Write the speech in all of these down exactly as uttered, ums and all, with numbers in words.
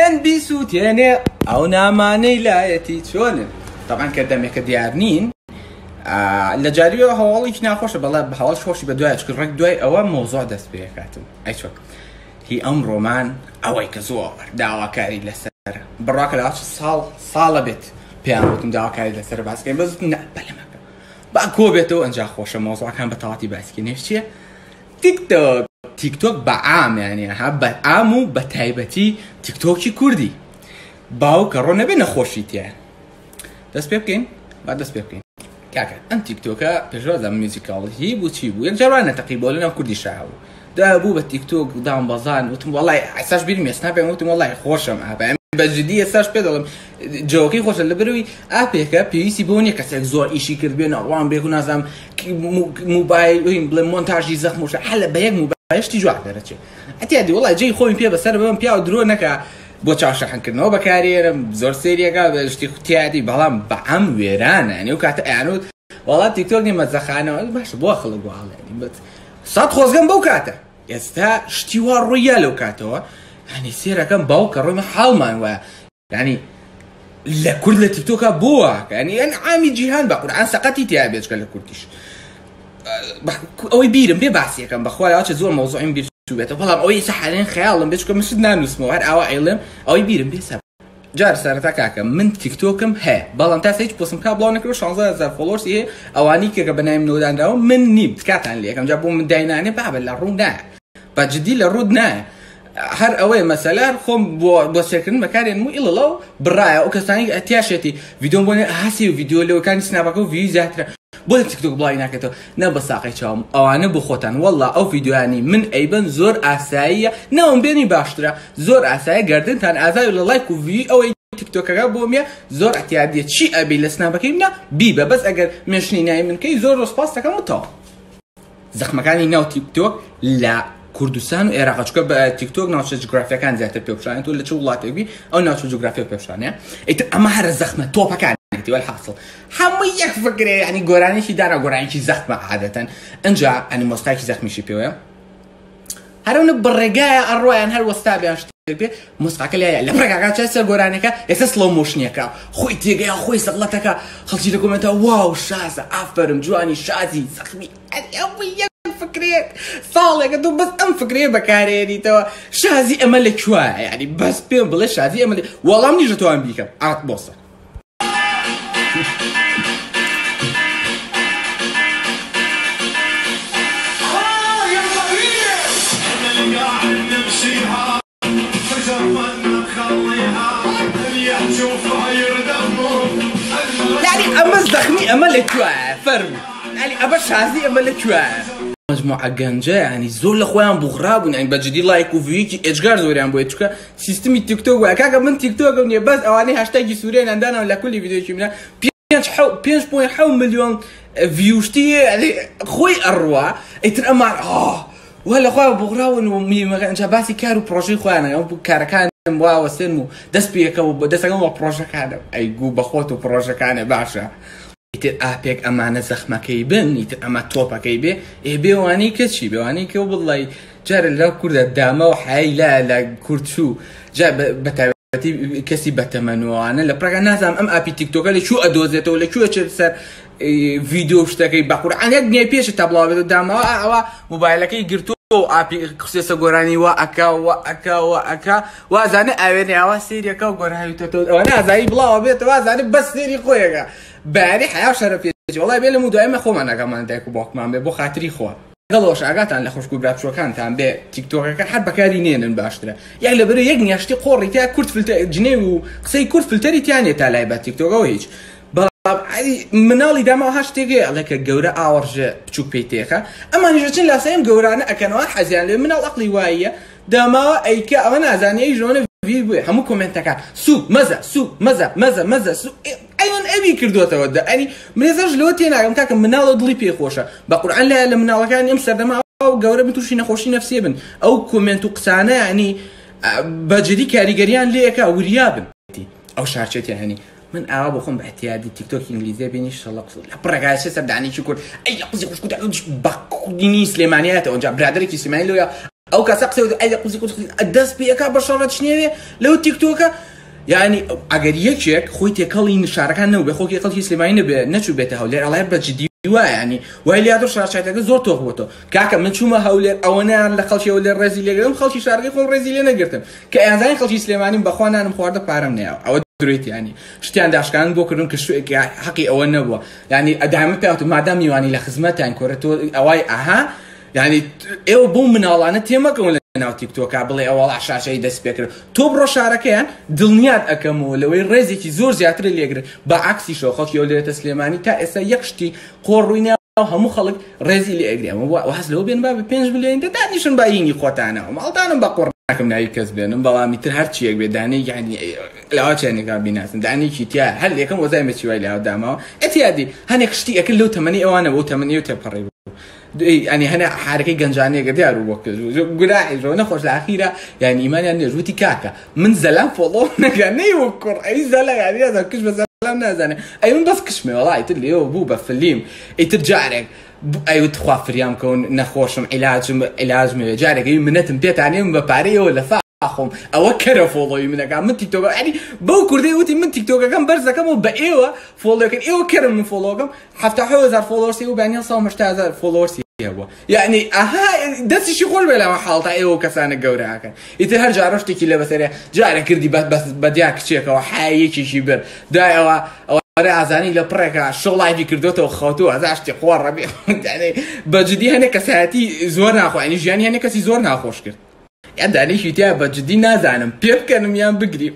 چەند بیسووتێنێ ئەو نامانەی لایەتی چۆنن. طبعا کەردەمێکە دیار نین لە جاریەوە هەواڵێکی ناخۆشە بەڵام بە هەواڵ خۆشی بە دوایە چکە ڕێک دوای ئەوە مۆزۆع دەست پێ کاتم ئەی چۆن هی ئەمڕۆمان ئەوەی کە زۆر داواکاری لەسەر بڕواکە لە ساڵ ساڵە بێت پێیان وتم داواکاری لەسەر باسکەین بەزوت بەلەمەکە با کۆ بێتەوە ئەنجا خۆشە مۆزۆعەکان بە تەواتی باسکەینێش چییە؟ تیکتۆک تیکتۆک بە عام یانێ ها بە عام و بە تایبەتی تیکتۆکی کوردی باو کە ڕۆ نەبێ نەخۆشی تایە دەست پێ بکەین با دەست پێ بکەین کاکە ئەم تیکتۆکە پێشوازە میوزیکاڵی بوو چی بوو یەک جاران نەتەقی بۆ لەناو کوردی شاهەوە دا بوو بە تیکتۆک داوام بەزان وتم وەڵای ئەساش بیرم ێستا پێم وتم وەڵای خۆشم ئا بەجددی ئێستاش پێ دەڵم جۆکەی خۆشە لەبەرەوەی ئاپێکە پێویستی بۆ نییە کەسێک زۆر ئیشی کرد بێنە ڕوان بێک و نازانم موبایل بڵێ مۆنتاژی زەخموشە هەلە بە یەک موبایشتی جوان دەرەچێت ئەتیادی وەڵای جێی خۆی پێ بەسەر بم پیا و درۆ نەکە بۆ چاوشەحنکردنەوە بەکارێرم زۆر سێریەکە بەشتی خوتیاتی بەڵام بە ئەم وێرانە ئەنێ و کاتە ئەیانوت وەڵام تیکتۆک نیە مەزەخانەوە باشە بۆ خەڵک گوڵێنی بەت سەد خۆزگەم بەو کاتە ئێستا شتی وا ڕوویە لەو کاتەوە هەنی سێرەکەم باو کە ڕۆیمە حاڵمان وایە ینی لە کورد لە تیکتۆکە بووە ینی ئەن عامی جیهان بە قورئان سەقەتی تیا بێچکە لە کوردیش ئەوەی بیرم بێ باسیەکەم بەخوا لاوە چ زۆر مەوزوعیم بیر بێتەوە بەڵام ئەوەی سەحالێن خەیاڵم بێت چکە مشت نانووسمەوە هەر ئاوا ئەیڵێم ئەوەی بیرم بێ سەر جار سەرەتا کاکە من تیکتۆکم هەیە بەڵام تا هیچ پۆستم کا بڵاو نەکردو شانزە هەزار فۆلۆورسی هەیە ئەوانی کە بەنایم نۆدانراوە من نیم تکاتان لێ یەکەم جا بۆ من داینانێ بابە لە ڕوو نایە بەجددی لە ڕوود نایە هەر ئەوەی مەسەلار خۆم بۆ بۆ سێکردن بەکارێن و ئیڵە لەو بڕایە ئەو کەسانی ئەتیاشێتی ڤیدۆم بۆ هاسی و ڤیدۆ لەوەکانی سناپەکە و ڤیوی زیاترە بۆ لە تیکتۆک بڵاوی ناکەێتەوە نە بە ساقی چاوم ئەوانە بۆ خۆتان وەڵڵا ئەو ڤیدۆیانی من ئەیبن زۆر ئاساییە ناوم بێنی باشترە زۆر ئاسایە گەردنتان ئازای لە لایک و ڤیوی ئەوەی تیکتۆکەکە بۆ میە زۆر ئەتیادیە چی ئەبی لە سناپەکەی منە بیبە بەس ئەگەر مێشنی ناوی منکەی زۆر ڕۆسپاس دەکەم وتەوە زەخمەکانی ناو تیکتۆک لە کوردستان و عێراق چکە بە تیکتۆک ناوچە جوگرافیەکان زیاتر پێپشانێت و لە چ وڵاتێکی ئەو ناوچە جوگرافیا پێپشانەیە ئیتر ئەمە هەرە زەخمە تۆپەکانێتی وەلحاصڵ هەمووی یەک فکرێ ینی گۆرانێکی دانا گۆرانێکی زەخمە عادەتەن ئەنجا ئەنی مۆستایکی زەخمیشی پێوەیە هەرەونە بڕێگایە ئەڕۆیان هەر وەستابیان شتێک پێ مۆسقاکە لایە لە ڕێگاکە چای سەر گۆرانەکە ئێستا سڵۆ مۆشنیەکە خۆی تێگەیە خۆی سەغڵەتەکە خەڵکی لە کۆمنتە واو شازە ئافەرم جوانی شازی زەخمی ئەوەی یەک فکرێت ساڵێکە دوو بەس ئەم فکرێ بەکارێنیتەوە شازی ئەمە لە کوایە ینی بەس پێم بڵێ شازی ئەمە وەڵام نیژە تۆوان بیکەم ئات بۆسە يعني أما زخمي أما لكوا فرم يعني أما شازي أما لكوا مجموعة گەنجە يعني زۆر لە خۆیان بوغرابوون يعني بەجددی لایک و ڤیویکی ئێجگار زۆریان بۆیە چکە سیستمی تیکتۆک وایە کاکە من تیکتۆکم نییە بەس ئەوانەی هاشتاگی سوورێن ئەندانەوە لە کولی ڤیدۆیەکی منە پێنج پۆینت حەوت ملیۆن ڤیوشتی خۆی ئەڕوا ئیتر ئەمان وە لە خۆیان بوغراون و میمەکە باسی کار و پرۆژەی خۆیانە کارەکان واوە سێن و دەست پێکەوە دەستەکەم وە پرۆژەکانە ئەیگوو بەخۆت و پرۆژەکانە باشە ئیتر ئاپێک ئەمانە زەخمەکەی بن ئیتر ئەمە تۆپەکەی بێ ئێ بێوانی کە چی بێوانی کە بڵی جارە لەو کووردە دامە و حیلا لە کورتچوو جا بەتابەتی کەسی بەتەمەنوانە لە پڕەکە نازانم ئەم ئاپی تیکتۆکە لە کوێ ئەدۆزێتەوە لە کوێ چێت سەر ڤیدۆ شتەکەی بە قورئان یەک نییە پێشە تا بڵاوێت و دامەوە ئەوە موبایلەکەی گرتو ئاپی قسێسە گۆرانی وا ئەکا وە ئەکا وە ئەکا وازانە ئاوێنێ ئاوا سێریەکە و گۆرانیوتەوە ئەوە نازایی بڵاوە بێتەوە وازانێ بەس سێری خۆیەکە بەیانی حیا شەرەفێتی وەڵای بێ لە مودایمە خۆمان ئەگەمان دایک و باوکمان بێ بۆ خاتری خۆ گەڵۆش ئاگاتان لە خوشک و براپچۆکانتان بێ تیکتۆکەکە هەر بەکاری نێنن باشترە یاک لەبەرە یەک نیاشتی قۆڕی تا کورت فلتەر جنێ و قسەی کورت فلتەری تیانێ تا لای بە تیکتۆکەوە هیچ مناڵی داماوە شتێکێ ئەڵێکە گەورە ئاوەڕژە بچووک پێی تێکە ئەمانیژە چن لاسەیم گەورانە ئەکەنەوە حەزیان لێ مناڵ ئەقلی وایە داماوە ئەیکە ئەوە نازانیە ژۆنە وی بووێ هەموو کۆمنتەکان سووک مەزە سووک مەزە مەزە مەزە ئەیان ئەوی کردوتەوە دا ئەنی منێزەش لەوە تێناگەم کاکە مناڵە دڵی پێخۆشە بە قورئان لایە لە مناڵەکانی ئەم سەردەما گەورە بن تووشی نەخۆشی نەفسیە بن ئەو کۆمنت و قسانە ینی بەجددی کاریگەریان لێیەکە وریابن ئەو شارچێتیان هەنی من ئاوا بۆ خۆم بە احتیادی تیکتۆک ئینگلیزیە بینی شەڵە قسە لە پڕێگایە سەردانێکی کورد ئەی قسەی خوشکوت بە کوردینی سلێمانیاتەوە ئەوجا برادێکی سلێمانی لەوەیە او كسقسي اي قصي قصي الدس بيكا بشرت شنيوي لو تيك توكا يعني اگر یەکێک خۆی تێکەڵی شارەکان نەبوو بێ خۆکی خەڵکی سلێمانی نەبێ نەچوو بێتە هەولێر ئەڵێ بەجددی وایە ینی وای لێدۆ شارچایەکە زۆر تۆخ بۆتەوە کاکە من چوومە هەولێر ئەوەنیان لە خەڵکی هەولێر ڕێزی لێگرم خەڵکی شارەکەی خۆم ڕێزی لێ نەگرتم کە ئەیانزانی خەڵکی سلێمانیم بەخوا نانم خواردە پارەم نەیەوە ئەوە درێت ینی شتیان داشکان بۆ کردن کە شوێکی حەقی ئەوە نەبووە ینی ئەدامە پێوتە مادام میوانی لە خزمەتیان کۆرەتەوە ئەوای ئاها ینی ئێوە بۆ مناڵانە تێمەکەون ناو تیک تۆکا بڵێ ئەوە شاشەی دەست پێ کرد تۆ بڕۆ شارەکەیان دڵنیات ئەەکەمەوە لەوەی ڕێزێکی زۆر زیاتر لێگرن بە عکسیشەوە خەڵکی ئەولێرە سلێمانی تا ئێستا یەک شتی قۆڕووی هەموو خەڵک ڕێزی لێ ئەگرێمەوە هەست لەوە بێن با بە پێنج ملیۆن دەدانیشن باینی خۆتانەوە ماڵتانم بە قۆڕ ناکەم ناوی کەس بێنم بەڵامی تر هەر چیەک بێ دانەی یعنی لەوا چێنێکا بیناسن دانێکی تیا هەر لێکم وەزای مەچی وای لەوا داماوە ئەتیادی هەنێک شتی ئەکرد لەو تەمەنی ئەوانە بۆ تەمەنی و تێپەڕێ يعني هنا حركة جنجانية قديار ووقت قراعي جو نخش الأخيرة يعني إيماني أني جوتي كاكا من زلام فضو نقاني وكر أي زلا يعني هذا كش بزلام نازني أي من بس كشمي والله يتلي هو بوبا فيلم يترجعك أي تخاف فريام كون نخوشم علاج علاج من جارك أي منتم بيت يعني من بباري ولا فا أخهم أو كره فولوي منك من تيك توك يعني بو كردي وتي من تيك توك كم برزة كم وبأيوة فولو كان إيوه كره من فولوكم حفتحوا هزار فولورسي وبعدين صار مشتاز هزار فولورسي يعني أها دس شيء قول بلا محل أيوه كسان الجورة كان يتهر جارشتي كله بس جارة كردي بس بس بديك شيء كوا حي شيء شيء بر دا أو أو رأزاني لبركة شغل عادي كردوته وخوتو هذا عشتي قوار ربي يعني بجدي هنا كساتي زورنا أخو يعني جاني هنا كسي زورنا أخوش كرد يعني شيء تيا بجدي نازعنم بيف كانوا ميان بقري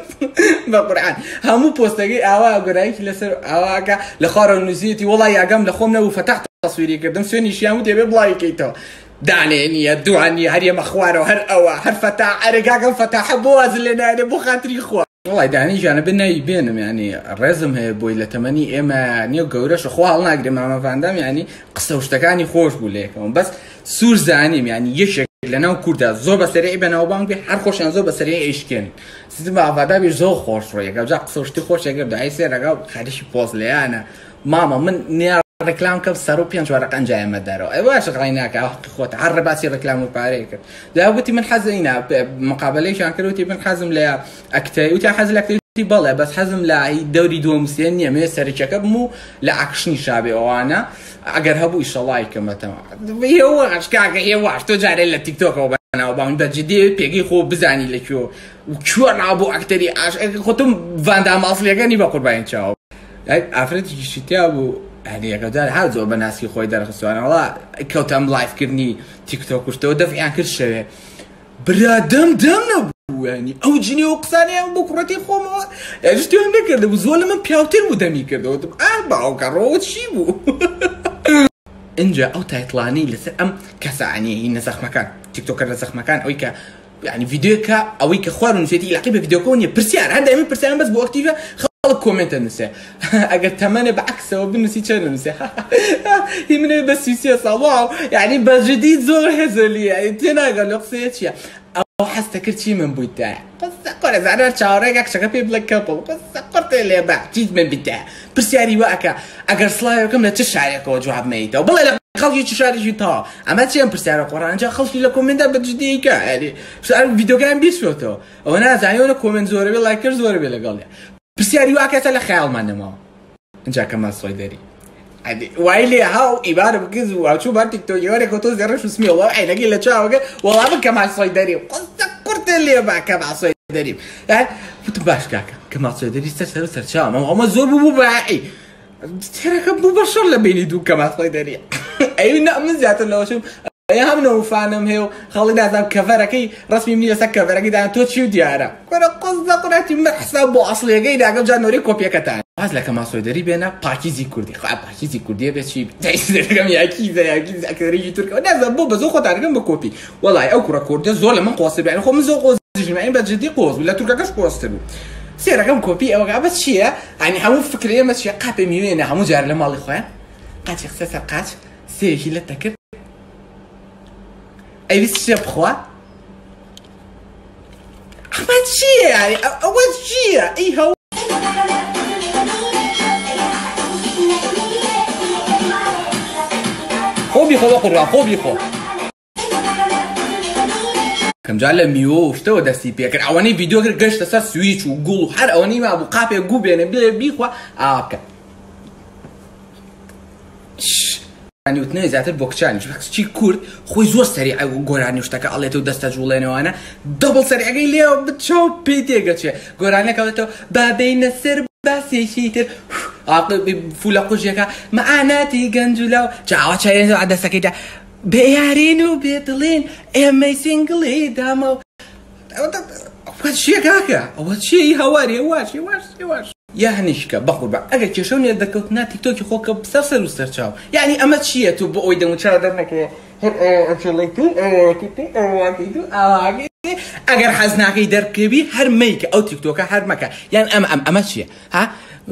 بقرآن همو بوستاقي أوا قرأيك لسر أوا كا لخارة نزيتي والله يا جام لخومنا وفتحت تصويري كردم سوني شيامو تبي بلايكيتو دعني يا دوعني هر يا مخوارو هر أوا هر فتح أرجعكم فتح بواز لنا أنا بو خاطري خوا والله دعني جانبنا يبينم يعني الرزم هي بوي لتمني إما نيو جورش أخوها الله نقدر ما فهمتم يعني قصة وشتكاني خوش بوليكم بس سور زانيم يعني يشك لنا وكردا زور بسريع بنا وبانك بحر خوش يعني زور بسريع إيش كان سيدنا عبادة بيزور خوش رأيك جا قصة وشتي خوش يقدر دعي سير رجع خديش بوز لي أنا ماما من نيا ركلام كم سروبيان شو ورق أنجاي مدارو أيوة شغليناك أخ خوت عرب أسير ركلام وباريك ده وتي من حزينا مقابلة شان كروتي من حزم لا أكتي وتي حزم لك بالا بس حزم لا دوري دوم سنية ميسر شكب مو لعكشني شابي وانا أجر هبو إن شاء الله يكمل تمام هي واش كاك هي واش تجاري إلا تيك توك وبنا وبان بجدي بيجي خو بزاني لكيو وكيو أنا أبو أكتري عش خطم فاندام أصلي كاني بقول باين شاو أفرد يشتي أبو يعني يقدر هذا زور بناسي خوي درخ السؤال والله كوتام لايف كرني تيك توك وشتو دفع عن كل شيء برادم دم يعني او جيني وقصاني بكرتي خوم يعني شتو هم كده وزول من بياوتر ودمي كده اه باو كروت شيبو انجا او تايطلاني لسه ام كسعني ينسخ مكان تيك توك نسخ مكان او كا يعني فيديو كا او كا خوار نسيتي لعقب فيديو كوني برسيان هذا من برسيان بس بوقتيفه خلق كومنت النساء اجل تمانية بعكسه وبنسي شنو النساء هي من بس يسيا صواو يعني بجديد زور هزلي يعني تناقل لقصيت شيء أو حستكرت شيء من بتاع بس قرر زعلان شعورك شكل في بلاك كابل بس قرت اللي بعد جيت من بتاع بس يعني وقتها أجر سلاير كم لا تشعرك وجواب ميتة وبالله لا خلي تشعرك جيتها أما تيجي بس يعني قرآن جا خلي لكم من ده بجديك يعني بس الفيديو كان بيسوته وأنا زعيون كومنت زوري باللايكر زوري بالقليل بس يعني وقتها تلا خيال ما نما إنجا كمان صيدري عادي وايلي هاو إبارة بكذا وشو بارتك تو يوري كتوز درش اسمي والله عينك إلا تشاو والله بك مع صيدري قرت اللي بك مع صيدري يعني بتباش كاكا كما صيدري سر سر شام ما هو زور بو باعي ترى كم بو بشر لبيني دو كما صيدري أي نعم زيادة لو شوف أيام نو فانم هيو خلينا ذا كفركي رسمي مني لسه كفركي ده توتشيو ديارة كنا قصة قناتي من حسابه أصلي جاي ده قبل جان نوري كوبيا كتان هذا لك ما صيدري بينا باكيزي كردي خا باكيزي كردي بس شيء تحس كم يأكيد يأكيد أكثرية تركي ونازل بو بزوق تعرفين بكوبي والله أو كرة كردي زول من قوس يعني خو من زوق قوس جماعين بجدي قوس ولا تركي كش قوس تبو سير كم كوبي أو بس شيء يعني هم فكرية بس شيء قابي ميوين هم جار لما الله خوان قات يخسس قات سير هي لتكر أي بس شيء بخوا أحمد شيء يعني أول شيء أي هو خوبي خو بقرا خوبي خو كم جال ميو وشتو دستي بيكر أواني فيديو كر قشت صار سويتش وقول وحر أواني ما أبو قابي قوب يعني بلا بيخوا آبك يعني وتني زعتر بوكشاني شو بحكي شيء كورد خوي زور سريع وقراني وشتكى الله تو دست جولين وانا دبل سريع قال لي بتشوف بيتي قلت قراني قالتو بابين السر بس يشيتر عقب فولا قجيكا معناتي جنجلو جاوا شايين عند سكيتا بيارين وبيطلين امي سينجلي دامو وش ياكا وش هواري وش وش وش يعني شكا بقول بقى أجل تشوني ذكرتنا تيك توك خوك بسرسل وسترشاو يعني أما تشيه تو بقول ده مشاهدة درنا كه هر أشليتو كتي أواكيدو أواكيدو أجر حزنا كي در كبير هر ميك أو تيك توك هر مكان يعني أما أما أما تشيه ها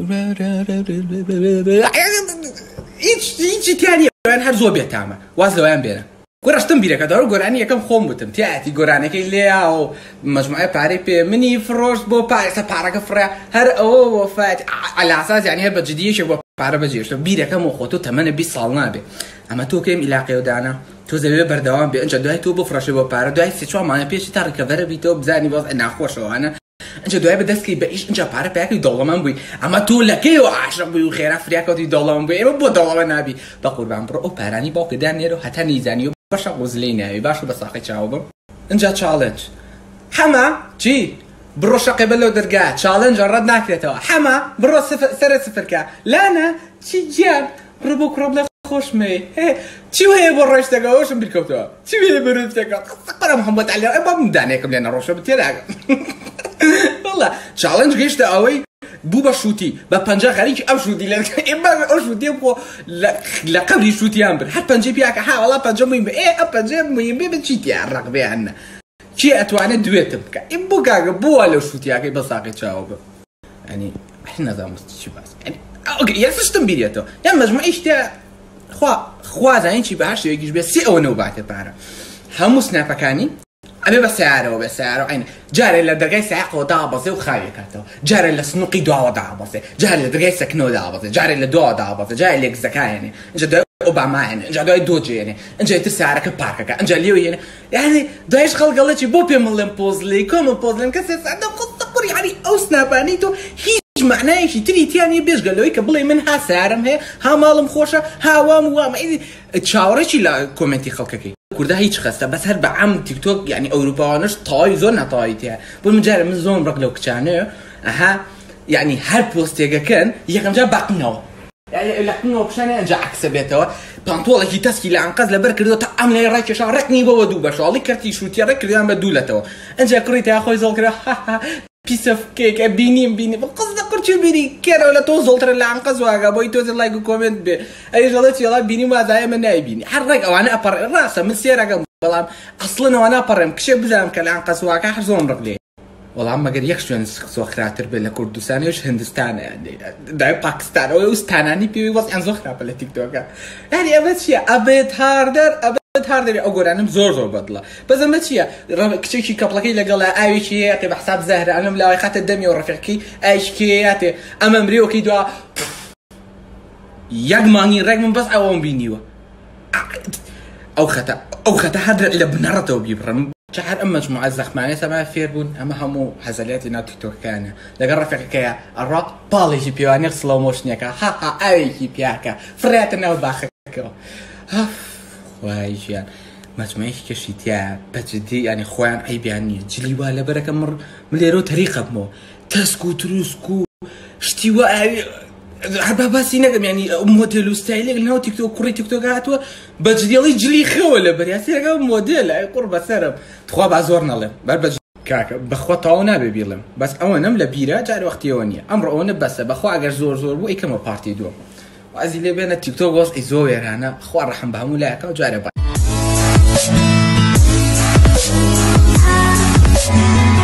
إيش إيش تاني أنا هر زوبية تامة وازلو أنا بينا قرشتم بيرك دارو قراني كم خوم بتم تياتي قراني كي ليه أو مجموعة باري بي مني فروش بو باري سبارك فرا هر أو وفات على أساس يعني هر بجديه شو بو باري بجيش بيرك كم وخوتو تمنى بي صالنا بي أما تو كم إلاقي ودانا تو زي بردوام بي أنت دوای تو بفرش بو باري دوای سيشوا ما بيش تارك فر بيتو بزاني باز أنا خوش وأنا أنت دوای بدست كي بيش أنت باري بياكل دولمان بي أما تو لكي وعشرة بي وخير فرياك ودي دولمان بي أما بو دولمان نبي بقول بعم برو باراني باقي دانيرو حتى نيزانيو باش غزليني باش بساقي تشاوبم انجا تشالنج حما جي بروش قبل درقا تشالنج رد ناكلته حما برو سر سفركا لانا تشي جاب ربوك رب خوش مي تشي وهي بروش تقاوش بالكوتو تشي وهي بروش تقا قرا محمد علي ابا مدانيكم لان روش بتلاقى والله تشالنج قشت قوي بوبا شوتي ببنجا خليك أو شوتي لك إما أو شوتي بقى لا لا قبل شوتي أمبر حتى بنجي بياك ها والله بنجا مهم إيه أبنجا مهم بتشيتي عرق بيعنا شيء أتوانا دويتم كا إبو كا بو ولا شوتي أكيد بساقي تشاوب يعني إحنا ذا مستشفى بس يعني أوكي يا سيستم بيديته يعني مجموعة إشتى خوا خوا زين شيء بهاش يجيش بس سي أو نوبات بعرف هم سناب كاني أبي بسعره وبسعره عين جاري اللي درجة ساق ودعبصي وخايف كاتو جاري اللي سنوقي دعوة ودعبصي جاري اللي درجة سكنو دعبصي جاري اللي دعوة دعبصي جاري اللي زكاة يعني إنت دعوة أوباما يعني إنت دعوة دوجي يعني إنت تسعرك باركك إنت ليو يعني يعني دايش خلق الله شيء بوبي ملهم بوزلي كم بوزلي كسر عندهم قصة قري يعني أو سنابانيتو هي معناه شيء تري تاني بيش قالوا يكبلي منها سعرم هي ها مالهم خوشة ها وام وام إذا تشاورش لا كومنتي خلقك كردها هيك خسته بس هر بعم تيك توك يعني أوروبانش طاي زون طايتها بالمجال من زون برقلو كشانه أها يعني هر بوست يجا كان يكمل جاب باقناه يعني لكنه بشانه جا عكس بيته بانطوله هي تسكي لعنقز لبرك ريدو تعمل لي رايك شاركني بودو باش عليك كرتي شو تيرك ريان بدولته انت قريت يا اخوي زول كره بيس اوف كيك بيني بيني بقصد قرتي بيني كره ولا توزل ترى لعنقز واغا بوي توزل لايك وكومنت بي اي جلتي يلا بيني ما دائما نايبيني حرق او انا ابر راسه من سيرك بلام اصلا وانا برم كشي بزام كلعنقز واغا حزوم رقلي والله عم قال يخشون زخراتر بلا كردستان وش هندستان يعني دا باكستان او استاناني بي وص عن زخرا بلا تيك توك يعني ابد شيء ابد هاردر ابد هاردر اقول انا زور زور بدله بس ما شيء كشي شي كبلكي لقال اي شيء تبع حساب زهره انا ملاقي خات الدمي ورفيقي ايش كياتي امام ريو كي دوا يجمعني رقم بس اوم بينيوا او خطا او خطا هذا الى بنرته بيبرم شحر أما مجموعة زخمانية سما فيربون أما همو حزلاتي نا تيك توك كان لقى رفيق كيا الراب بالي جي بيو أنيق سلو موشن يكا ها ها أي جي بياكا فرياتنا وباخك هف وايجيان مجموعة كشيتيا بجدي يعني خوان أي بياني جلي والا بركة مر مليرو طريقة بمو تسكو تروسكو اشتواء حبا باسي نقم يعني موديل وستايل لأنه تيك توك كوري تيك توك هاتوا بجدي الله يجلي خوله برياسي رقم موديل أي قربة سرب تخوا بعزورنا لهم بربج كاك بخوا طاونا ببيلم بس أونا ملا بيرا جاري وقت يونيا أمر أونا بس بخوا أجر زور زور بو إيكما بارتي دوم وأزي لي بين التيك توك وص إزوير هنا خوا رحم بها ملاكا وجاري باي